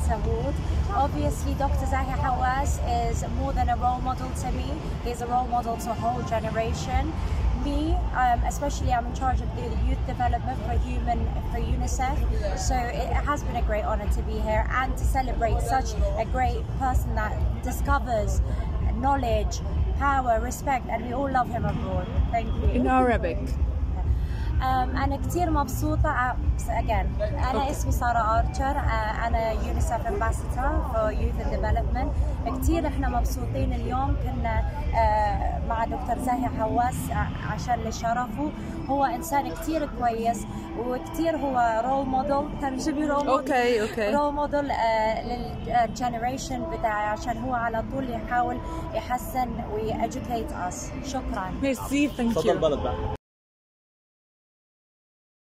Award. Obviously, Dr. Zahia Hawass is more than a role model to me. He's a role model to a whole generation. Me, especially, I'm in charge of the youth development for UNICEF. So it has been a great honor to be here and to celebrate such a great person that discovers knowledge, power, respect, and we all love him abroad. Thank you. In Arabic. أنا كتير مبسوطة. Again, أنا اسمي سارة آرتشر. أنا UNICEF Ambassador for Youth and Development. كتير إحنا مبسوطين اليوم. كنا مع دكتور زاهية حواس عشان لشرفه. هو إنسان كتير كويس وكتير هو رول موديل. ترجمي رول موديل. أوكي. رول موديل للجنريشن بتاعي عشان هو على طول يحاول يحسن ويeducate us. شكرا. Merci, thank you.